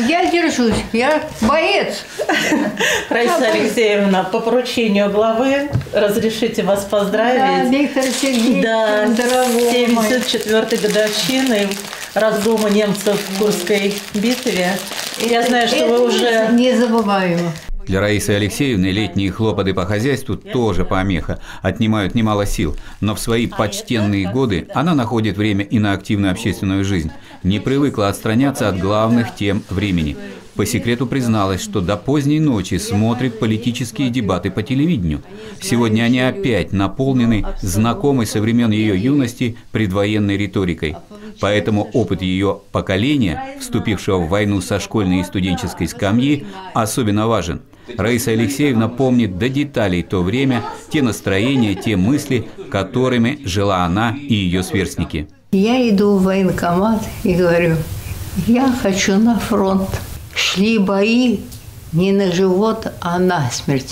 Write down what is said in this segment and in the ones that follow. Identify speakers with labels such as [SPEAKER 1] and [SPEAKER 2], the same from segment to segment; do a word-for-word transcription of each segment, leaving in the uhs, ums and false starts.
[SPEAKER 1] Я держусь, я боец.
[SPEAKER 2] Раиса Алексеевна, по поручению главы разрешите вас поздравить.
[SPEAKER 1] Да, Виктор Сергеевич,
[SPEAKER 2] да, с семьдесят четвёртой годовщиной разгрома немцев в Курской битве. Это, я знаю, что вы уже...
[SPEAKER 1] Незабываемо.
[SPEAKER 3] Для Раисы Алексеевны летние хлопоты по хозяйству тоже помеха, отнимают немало сил. Но в свои почтенные годы она находит время и на активную общественную жизнь. Не привыкла отстраняться от главных тем времени. По секрету призналась, что до поздней ночи смотрит политические дебаты по телевидению. Сегодня они опять наполнены знакомой со времен ее юности предвоенной риторикой. Поэтому опыт ее поколения, вступившего в войну со школьной и студенческой скамьи, особенно важен. Раиса Алексеевна помнит до деталей то время, те настроения, те мысли, которыми жила она и ее сверстники.
[SPEAKER 1] Я иду в военкомат и говорю, я хочу на фронт. Шли бои не на живот, а на смерть.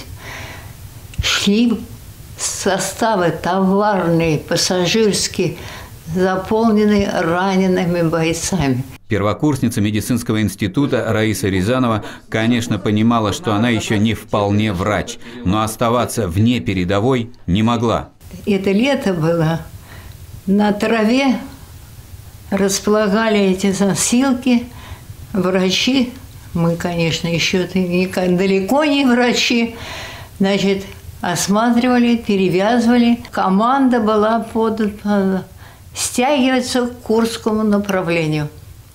[SPEAKER 1] Шли составы товарные, пассажирские, заполненные ранеными бойцами.
[SPEAKER 3] Первокурсница медицинского института Раиса Рязанова, конечно, понимала, что она еще не вполне врач, но оставаться вне передовой не могла.
[SPEAKER 1] Это лето было. На траве располагали эти носилки, врачи, мы, конечно, еще далеко не врачи, значит, осматривали, перевязывали. Команда была подана стягиваться к Курскому направлению.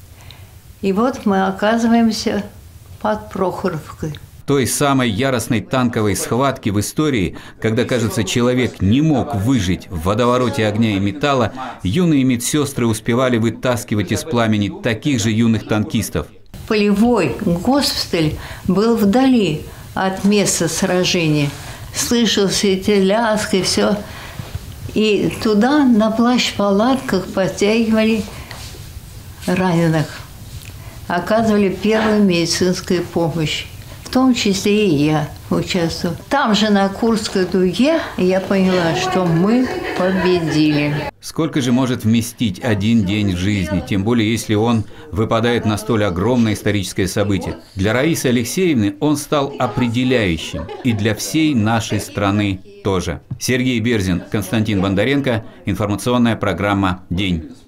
[SPEAKER 1] И вот мы оказываемся под Прохоровкой.
[SPEAKER 3] Той самой яростной танковой схватки в истории, когда, кажется, человек не мог выжить в водовороте огня и металла, юные медсестры успевали вытаскивать из пламени таких же юных танкистов.
[SPEAKER 1] Полевой госпиталь был вдали от места сражения. Слышался эти лязг и все. И туда на плащ-палатках подтягивали раненых. Оказывали первую медицинскую помощь. В том числе и я участвовала. Там же на Курской дуге я поняла, что мы победили.
[SPEAKER 3] Сколько же может вместить один день в жизни, тем более если он выпадает на столь огромное историческое событие. Для Раисы Алексеевны он стал определяющим, и для всей нашей страны тоже. Сергей Берзин, Константин Бондаренко, информационная программа «День».